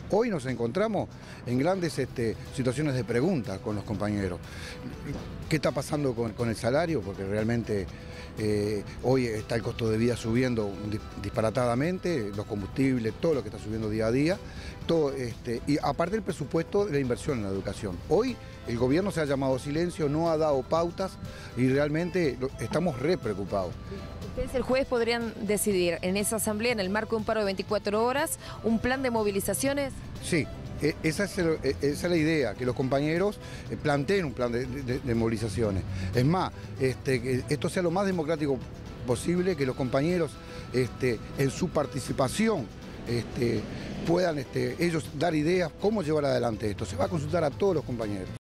Hoy nos encontramos en grandes situaciones de preguntas con los compañeros. ¿Qué está pasando con el salario? Porque realmente hoy está el costo de vida subiendo disparatadamente, los combustibles, todo lo que está subiendo día a día, todo, y aparte el presupuesto de la inversión en la educación. Hoy el gobierno se ha llamado silencio, no ha dado pautas y realmente estamos re preocupados. Ustedes el jueves podrían decidir en esa asamblea, en el marco de un paro de 24 horas, un plan de movilizaciones. Sí. Esa es la idea, que los compañeros planteen un plan de movilizaciones. Es más, que esto sea lo más democrático posible, que los compañeros en su participación puedan ellos dar ideas cómo llevar adelante esto. Se va a consultar a todos los compañeros.